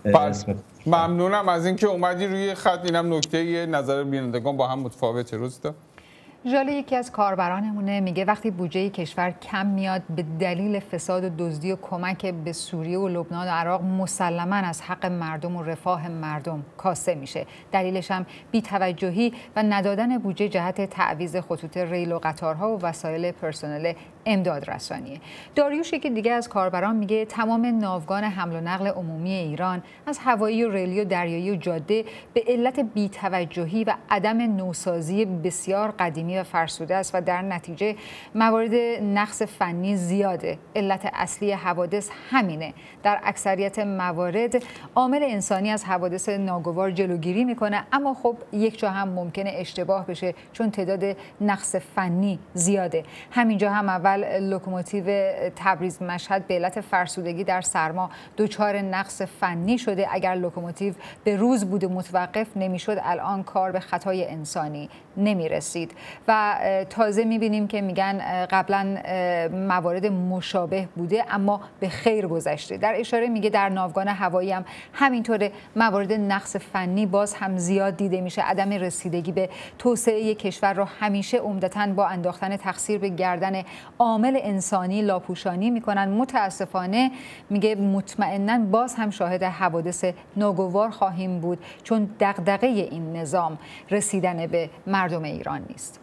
A: ممنونم از اینکه اومدی روی خط. اینم نکته نظر بینندگان با هم متفاوته. روزتا
B: ژاله یکی از کاربرانمونه میگه وقتی بودجه کشور کم میاد به دلیل فساد و دزدی و کمک به سوریه و لبنان و عراق مسلماً از حق مردم و رفاه مردم کاسته میشه. دلیلش هم بی‌توجهی و ندادن بودجه جهت تعویض خطوط ریل و قطارها و وسایل پرسنل امداد رسانیه. داریوش یکی دیگه از کاربران میگه تمام ناوگان حمل و نقل عمومی ایران از هوایی و ریلی و دریایی و جاده به علت بی‌توجهی و عدم نوسازی بسیار قدیمی و فرسوده است و در نتیجه موارد نقص فنی زیاده. علت اصلی حوادث همینه. در اکثریت موارد عامل انسانی از حوادث ناگوار جلوگیری میکنه، اما خب یک جا هم ممکنه اشتباه بشه چون تعداد نقص فنی زیاده. همینجا هم اول لوکوموتیو تبریز مشهد به علت فرسودگی در سرما دچار نقص فنی شده. اگر لوکوموتیو به روز بود متوقف نمیشد الان کار به خطای انسانی نمیرسید. و تازه میبینیم که میگن قبلا موارد مشابه بوده اما به خیر گذشته. در اشاره میگه در ناوگان هوایی هم همینطوره، موارد نقص فنی باز هم زیاد دیده میشه. عدم رسیدگی به توسعه کشور رو همیشه عمدتاً با انداختن تقصیر به گردن عامل انسانی لاپوشانی میکنن. متاسفانه میگه مطمئناً باز هم شاهد حوادث ناگوار خواهیم بود چون دغدغه این نظام رسیدن به مردم ایران نیست.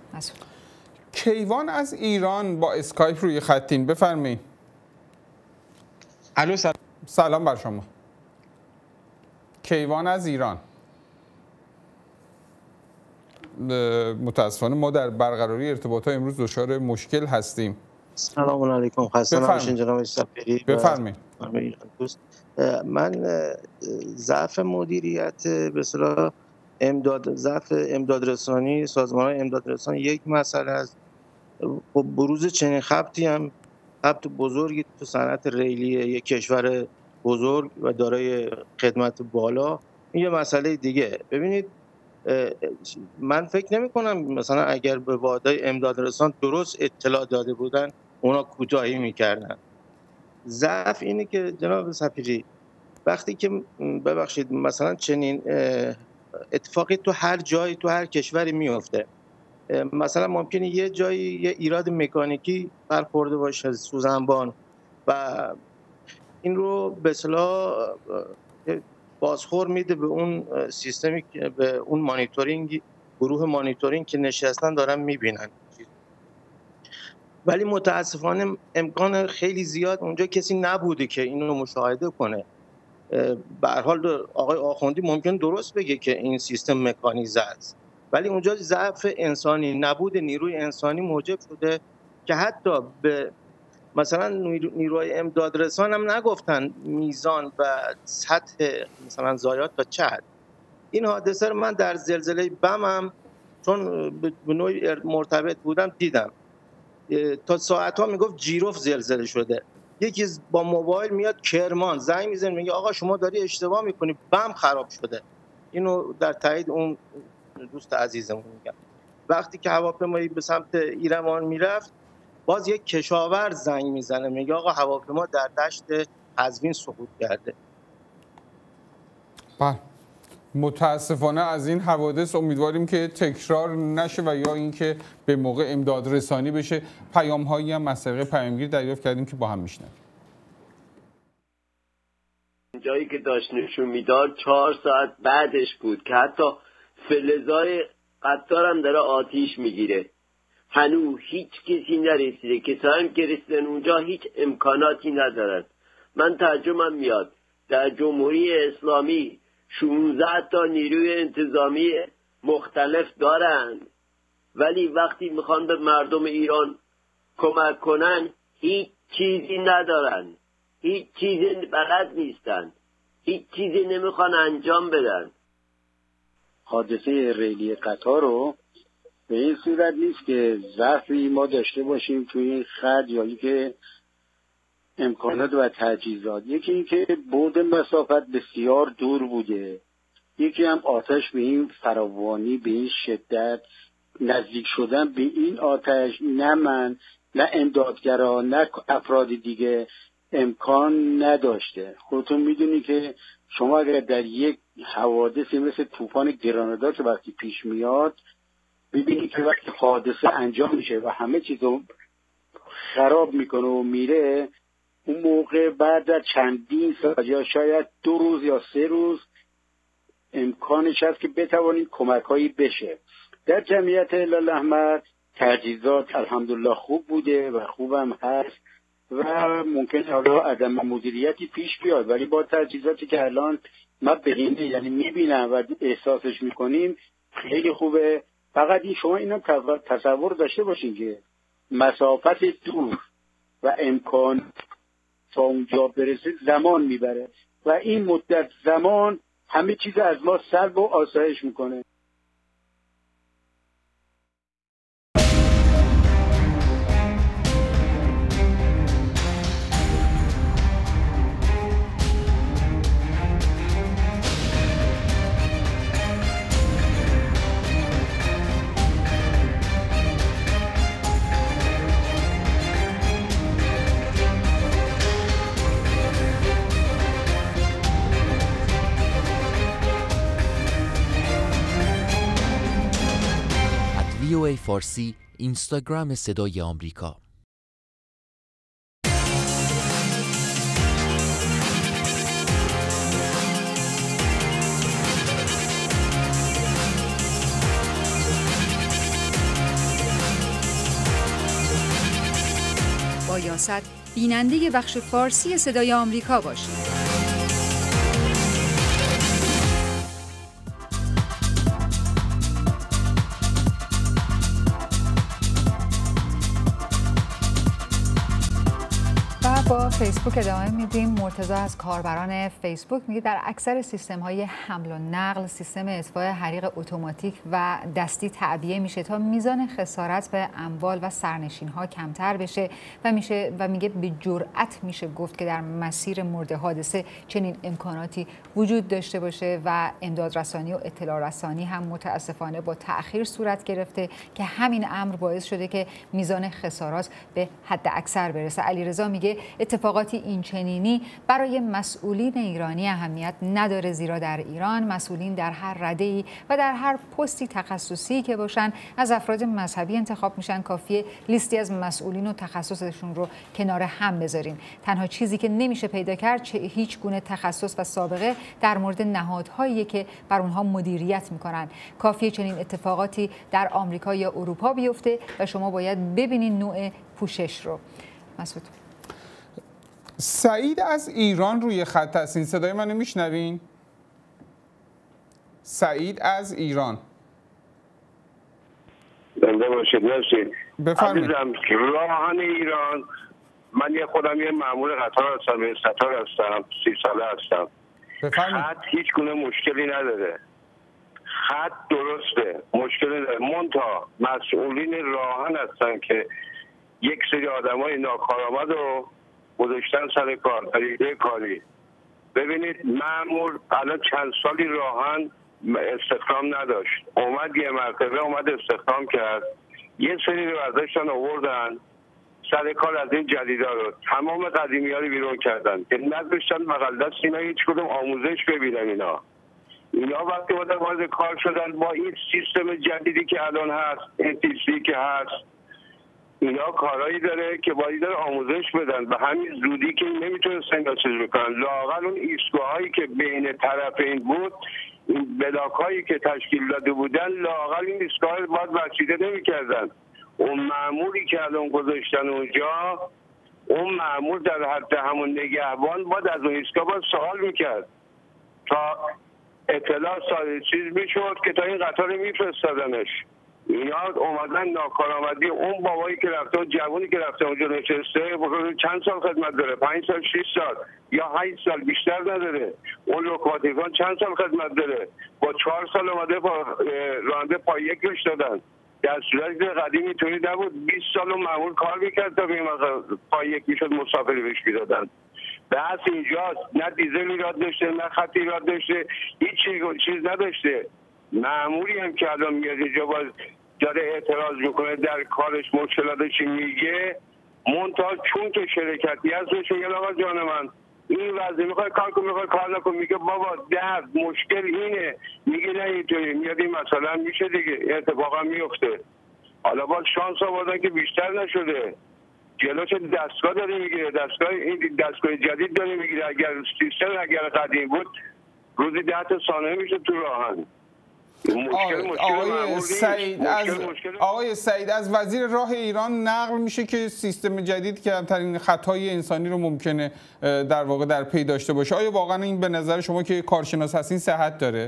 A: کیوان از ایران با اسکایپ روی خطین، بفرمایید.
R: الو
A: سلام بر شما. کیوان از ایران. متاسفانه ما در برقراری ارتباطات امروز دچار مشکل هستیم.
S: سلام علیکم، خسته نباشین جناب صفیری.
A: بفرمایید.
S: من ضعف مدیریت به اصطلاح ضعف امداد رسانی، سازمان‌های امداد رسانی یک مسئله است. خب بروز چنین خبطی هم خبط بزرگی تو صنعت ریلی یک کشور بزرگ و دارای خدمت بالا، این یه مسئله دیگه. ببینید من فکر نمی‌کنم مثلا اگر به واحدهای امداد رسان درست اطلاع داده بودن اونا کوتاهی می‌کردن. ضعف اینه که جناب صفیری وقتی که ببخشید مثلا چنین اتفاقی تو هر جایی تو هر کشوری میفته، مثلا ممکنه یه جایی یه ایراد مکانیکی برخورده باشه سوزنبان و این رو به اصطلاح بازخور میده به اون سیستمی که به اون مانیتورینگ، گروه مانیتورینگ که نشستن دارن میبینن. ولی متاسفانه امکان خیلی زیاد اونجا کسی نبوده که اینو مشاهده کنه. به هر حال آقای آخوندی ممکن درست بگه که این سیستم مکانیزه است، ولی اونجا ضعف انسانی، نبود نیروی انسانی موجب شده که حتی به مثلا نیروی امداد رسان هم نگفتن میزان و سطح مثلا ضایعات تا چه حد. این حادثه رو من در زلزله بم هم چون به نوعی مرتبط بودم دیدم. تا ساعت‌ها میگفت جیروف زلزله شده. یکی با موبایل میاد کرمان زنگ میزنه میگه آقا شما داری اشتباه میکنی، بم خراب شده. اینو در تایید اون دوست عزیزمون میگم. وقتی که هواپیمایی به سمت ایرمان میرفت، باز یک کشاورز زنگ میزنه میگه آقا هواپیما در دشت قزوین سقوط کرده.
A: بله، متاسفانه از این حوادث امیدواریم که تکرار نشه و یا اینکه به موقع امداد رسانی بشه. پیام هایی هم از طریق پیامگیر دریافت کردیم که با هم میشنویم.
R: جایی که داشت نشون میداد 4 ساعت بعدش بود که حتی فلزای قطار هم داره آتیش میگیره. هنوز هیچ کسی نرسیده، کسایی که رسیدن اونجا هیچ امکاناتی ندارن. من تعجبم میاد در جمهوری اسلامی 16 تا نیروی انتظامی مختلف دارن، ولی وقتی میخوان به مردم ایران کمک کنن هیچ چیزی ندارن، هیچ چیزی بلد نیستن، هیچ چیزی نمیخوان انجام بدن.
T: حادثه ریلی قطار رو به این صورت نیست که ضعفی ما داشته باشیم توی این خط یا اینکه امکانات و تجهیزات. یکی اینکه بعد مسافت بسیار دور بوده، یکی هم آتش به این فراوانی، به این شدت، نزدیک شدن به این آتش نه من نه امدادگرا نه افراد دیگه امکان نداشته. خودتون میدونی که شما اگر در یک حوادثی مثل طوفان گرانادا که وقتی پیش میاد ببینید که وقتی حادثه انجام میشه و همه چیز رو خراب میکنه و میره، اون موقع بعد از چندین ساعت یا شاید 2 روز یا 3 روز امکانش هست که بتوانید کمک هایی بشه. در جمعیت هلال احمر تجهیزات الحمدلله خوب بوده و خوبم هست و ممکن حالا عدم مدیریتی پیش بیاد، ولی با تجهیزاتی که الان ما ببینیم یعنی میبینم و احساسش میکنیم خیلی خوبه. فقط این شما اینم تصور داشته باشین که مسافت دور و امکان تا اونجا برسه زمان میبره و این مدت زمان همه چیز از ما سلب و آسایش میکنه.
G: VOA فارسی اینستاگرام صدای آمریکا.
B: با یاست بیننده بخش فارسی صدای آمریکا باشید. با فیسبوک ادامه میدیم. مرتضی از کاربران فیسبوک میگه در اکثر سیستم های حمل و نقل سیستم اطفاء حریق اتوماتیک و دستی تعبیه میشه تا میزان خسارت به اموال و سرنشین ها کمتر بشه و میگه به جرئت میشه گفت که در مسیر مورد حادثه چنین امکاناتی وجود داشته باشه و امداد رسانی و اطلاع رسانی هم متاسفانه با تأخیر صورت گرفته که همین امر باعث شده که میزان خسارات به حد اکثر برسه. علیرضا میگه اتفاقاتی اینچنینی برای مسئولین ایرانی اهمیت نداره، زیرا در ایران مسئولین در هر رده‌ای و در هر پستی تخصصی که باشن از افراد مذهبی انتخاب میشن. کافیه لیستی از مسئولین و تخصصشون رو کنار هم بذارین. تنها چیزی که نمیشه پیدا کرد هیچ گونه تخصص و سابقه در مورد نهادهایی که بر اونها مدیریت میکنن. کافیه چنین اتفاقاتی در آمریکا یا اروپا بیفته و شما باید ببینین نوع پوشش رو. مسعود.
A: سعید از ایران روی خط هستین، صدای منو میشنوین؟ سعید از ایران.
D: زنده باشید. مرسی.
A: بفرمایید.
D: عزیزم راهن ایران، من خودم یه مأمور قطار هستم، یه ستار هستم، 30 ساله هستم.
A: بفرمایید.
D: خط هیچ گونه مشکلی نداره، خط درسته، مشکلی نداره. منتها مسئولین راهن هستن که یک سری آدمای ناکارآمد رو گذاشتن سر کار، طریقه کاری. ببینید مأمور الان چند سالی راهن استخدام نداشت، اومد یه مرتبه اومد استخدام کرد، یه سری رو ازشون آوردن سر کار از این جدیدا رو، تمام قدیمی‌ها رو بیرون کردن که نذاشتن بغل دست اینا هیچ کدوم آموزش ببینن. اینا وقتی وارد کار شدن با این سیستم جدیدی که الان هست، NTC که هست، اینا کارهایی داره که باید داره آموزش بدن. به همین زودی که نمیتونستن اینا چیز بکنن، لااقل اون ایستگاهایی که بین طرفین بود، این بلاک‌هایی که تشکیل داده بودن، لااقل این ایستگاه‌ها رو باید بسیده نمی‌کردن. اون مأموری که الان گذاشتن اونجا، اون مأمور در حد همون نگهبان باید از اون ایستگاه باید سوال میکرد تا اطلاع چیز میشد که تا این قطار میفرستادنش. اینا اومدن ناکارآمدی اون بابایی که رفته و جوانی که رفته اونجا نشسته چند سال خدمت داره، 5 سال 6 سال یا 8 سال بیشتر نداره. اون لوکوموتیوان چند سال خدمت داره، با 4 سال اومده با راننده پای یک روش دادن. در صورتی که قدیم اینطوری نبود، 20 سال اون مأمور کار میکرد تا به این پای یک میشد مسافری بهش میدادن. بحث اینجاست، نه دیزل ایراد داشته، نه خط ایراد داشته، هیچ چیز نداشته. مأموری هم که الان میاد اینجا باز داره اعتراض میکنه در کارش مشکلاتش میگه، منتها چون که شرکتی هستش میگه آقا جان من این وضعی میخوای کار کن، میخوای کار نکن، میگه بابا درد مشکل اینه، میگه نه اینطوری، میاد این مثلا میشه دیگه، اتفاقا میفته. حالا باز شانس آوردن که بیشتر نشده، جلوش دستگاه داره میگیره، دستگاه جدید داره میگیره. اگر سیستم اگر قدیم بود روزی 10 تا ثانیه میشه تو راهن.
A: آقای سعید از وزیر راه ایران نقل میشه که سیستم جدید کمترین خطای انسانی رو ممکنه در واقع در پی داشته باشه. آیا واقعا این به نظر شما که کارشناس هستین صحت داره؟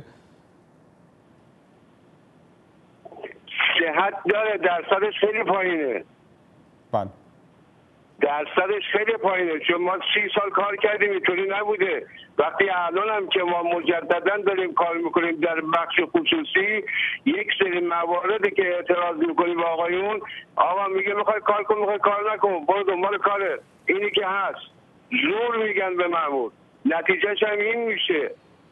D: صحت داره، درصدش خیلی پایینه.
A: بله.
D: درصدش خیلی پایینه، چون ما 30 سال کار کردیم اینطوری نبوده. وقتی الان هم که ما مجددا داریم کار میکنیم در بخش خصوصی، یک سری مواردی که اعتراض میکنیم با آقایون، آقا میگه میخوای کار کن، میخوای کار نکن، برو دنبال کاره، اینی که هست. زور میگن به مأمور، نتیجهش هم این میشه.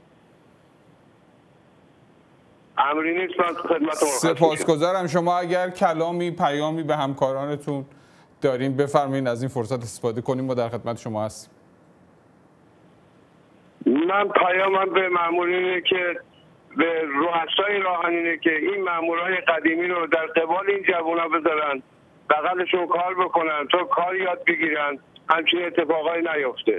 D: امری نیست. من خدمت
A: سپاسگزارم. شما اگر کلامی پیامی به همکارانتون داریم بفرمایید، از این فرصت استفاده کنیم، ما در خدمت شما هستیم.
D: من پیامم به مامورینه که به رؤسای راهنینه که این مامورای قدیمی رو در قبال این جوونا بذارن، بغلشون کار بکنن تا کار یاد بگیرن، همچین اتفاقایی نیفته.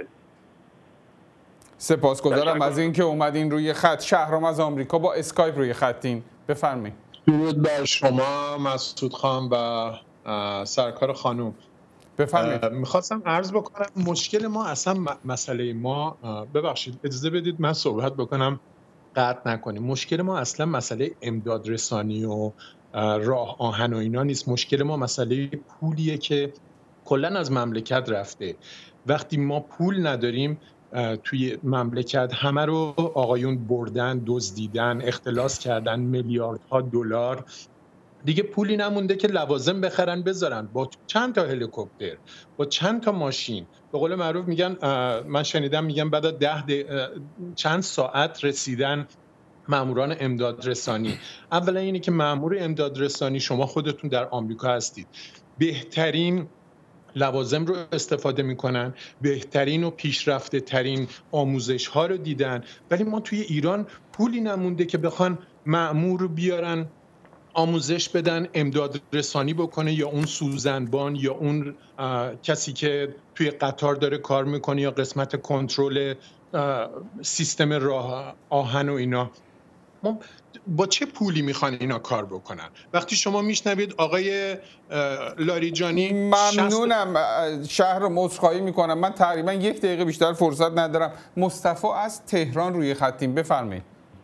A: سپاسگزارم از اینکه اومدین روی خط. شهرام از آمریکا با اسکایپ روی خطین، بفرمایید.
U: درود بر شما مسعود خان و سرکار خانوم.
A: بفرمایید.
U: میخواستم عرض بکنم مشکل ما اصلا مسئله ما، ببخشید اجازه بدید من صحبت بکنم قطع نکنیم. مشکل ما اصلا مسئله امداد رسانی و راه آهن و اینا نیست. مشکل ما مسئله پولیه که کلا از مملکت رفته. وقتی ما پول نداریم توی مملکت، همه رو آقایون بردن، دزدیدن، اختلاس کردن، میلیاردها دلار، دیگه پولی نمونده که لوازم بخرن بذارن. با چند تا هلیکوپتر، با چند تا ماشین، به قول معروف میگن، من شنیدم میگن بعد چند ساعت رسیدن ماموران امداد رسانی. اولا اینه که مامور امداد رسانی شما خودتون در آمریکا هستید، بهترین لوازم رو استفاده میکنن، بهترین و پیشرفته ترین آموزش ها رو دیدن، ولی ما توی ایران پولی نمونده که بخوان مأمور رو بیارن آموزش بدن، امداد رسانی بکنه، یا اون سوزنبان یا اون کسی که توی قطار داره کار میکنه یا قسمت کنترل سیستم راه آهن و اینا. ما با چه پولی میخوان اینا کار بکنن؟ وقتی شما میشنوید آقای لاریجانی،
A: ممنونم. شهر رو عذرخواهی میکنم، من تقریبا 1 دقیقه بیشتر فرصت ندارم. مصطفی از تهران روی خطیم، بفرمایید.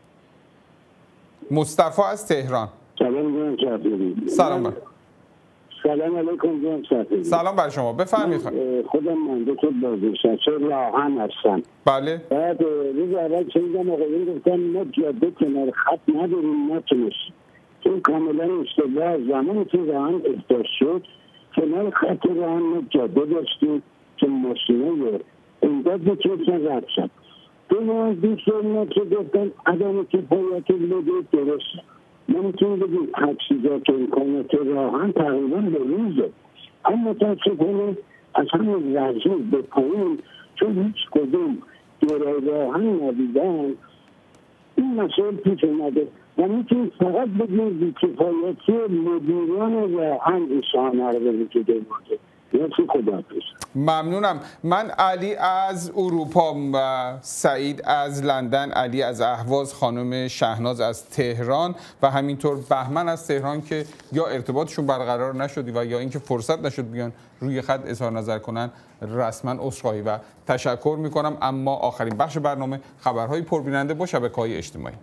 A: مصطفی از تهران.
V: سلام جناب شفیعی. سلام علیکم جناب شفیعی.
A: سلام بر شما، بفرمایید.
V: خودم مهندس بازنشسته راهن هستم.
A: بله.
V: بعد روز اول شنیدم آقایون گفتن ما جاده کنار خط نداریم، نتونستیم. این کاملا اشتباه. زمانی که راهن احداث شد کنار خط راه جاده داشتیم که ماشینای امداد میتونستن رد شد. 200 متر گفتن عدم کفایت لود درسته. ما میتونیم بگیم تجهیزات که امکانات راهن تقریبا به روزه، اما متاسفانه از همون رزول به پایین چون هیچ کدوم دورای راهن ندیدن این مسئله پیش اومده و میتونیم فقط بگیم بی‌کفایتی مدیران راهن این شانه رو به وجود اومده.
A: ممنونم. من علی از اروپا و سعید از لندن، علی از اهواز، خانم شهناز از تهران و همینطور بهمن از تهران که یا ارتباطشون برقرار نشدی و یا اینکه فرصت نشد بیان روی خط اظهار نظر کنن، رسما عذرخواهی و تشکر میکنم. اما آخرین بخش برنامه خبرهای پربیننده با شبکه‌های اجتماعی.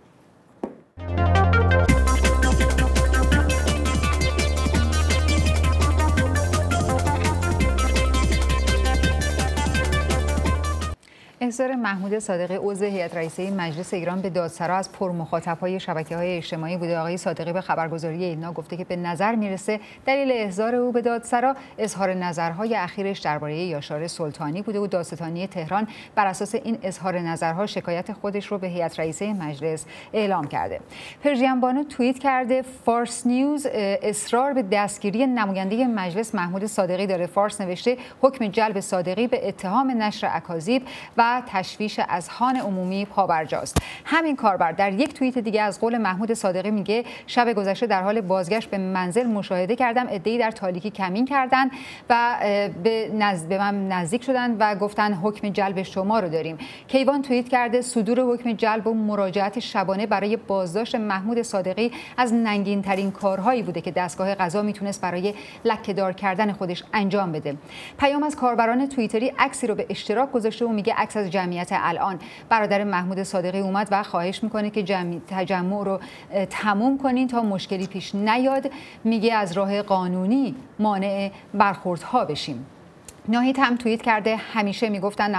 B: احضار محمود صادقی عضو هیئت رئیسه مجلس ایران به دادسرا از پرمخاطب‌های شبکه‌های اجتماعی بوده. آقای صادقی به خبرگزاری اینا گفته که به نظر میرسه دلیل احضار او به دادسرا اظهار نظرهای اخیرش درباره یاشار سلطانی بوده و دادستانی تهران بر اساس این اظهار نظرها شکایت خودش رو به هیئت رئیسه مجلس اعلام کرده. پرژین بانو توییت کرده فارس نیوز اصرار به دستگیری نماینده مجلس محمود صادقی داره. فارس نوشته حکم جلب صادقی به اتهام نشر اکاذیب و تشویش اذهان عمومی پابرجاست. همین کاربر در یک توییت دیگه از قول محمود صادقی میگه شب گذشته در حال بازگشت به منزل مشاهده کردم عده‌ای در تالیکی کمین کردن و به من نزدیک شدن و گفتن حکم جلب شما رو داریم. کیوان توییت کرده صدور حکم جلب و مراجعت شبانه برای بازداشت محمود صادقی از ننگین ترین کارهایی بوده که دستگاه قضا میتونست برای لکه‌دار کردن خودش انجام بده. پیام از کاربران توییتری عکسی رو به اشتراک گذاشته و میگه عکس از جمعیت الان. برادر محمود صادقی اومد و خواهش میکنه که تجمع رو تموم کنین تا مشکلی پیش نیاد. میگه از راه قانونی مانع برخوردها بشیم. ناهید هم توییت کرده همیشه میگفتن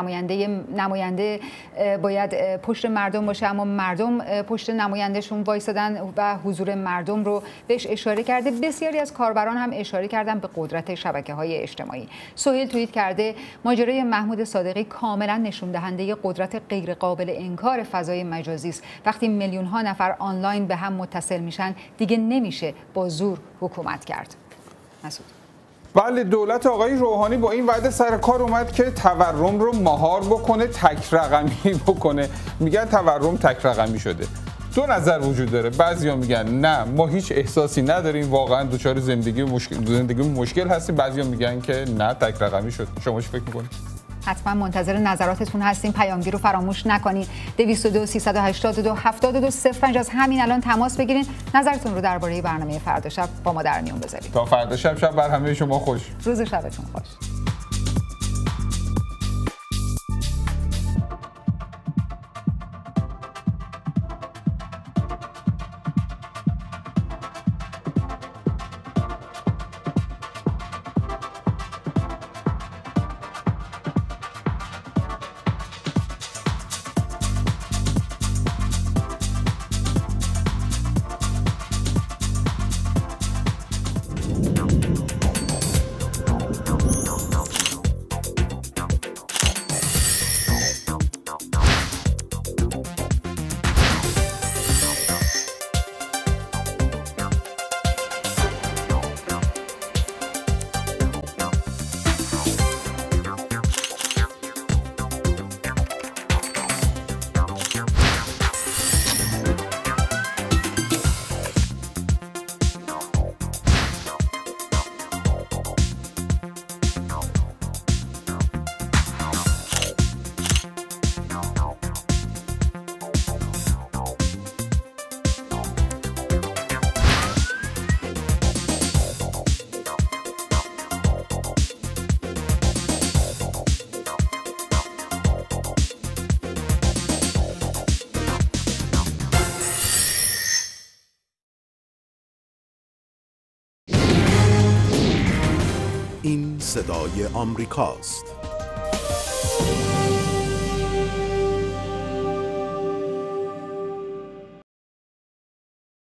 B: نماینده باید پشت مردم باشه اما مردم پشت نمایندهشون وایسادن و حضور مردم رو بهش اشاره کرده. بسیاری از کاربران هم اشاره کردن به قدرت شبکه‌های اجتماعی. سهیل توییت کرده ماجرای محمود صادقی کاملا نشون دهنده قدرت غیر قابل انکار فضای مجازی است. وقتی میلیون ها نفر آنلاین به هم متصل میشن دیگه نمیشه با زور حکومت کرد. مسعود.
A: بله، دولت آقای روحانی با این وعده سر کار اومد که تورم رو مهار بکنه، تک رقمی بکنه. میگن تورم تک رقمی شده. دو نظر وجود داره. بعضیا میگن نه ما هیچ احساسی نداریم، واقعا دچار زندگی مشکل هستیم. بعضیا میگن که نه تک رقمی شد. شما چی فکر میکنید؟
B: حتما منتظر نظراتتون هستیم. پیامگی رو فراموش نکنید. 222 382 72 05 از همین الان تماس بگیرین. نظرتون رو درباره برنامه فردا شب با ما در میون بذارید.
A: تا فردا شب بر همه شما خوش.
B: روز شبتون خوش.
C: این صدای آمریکاست.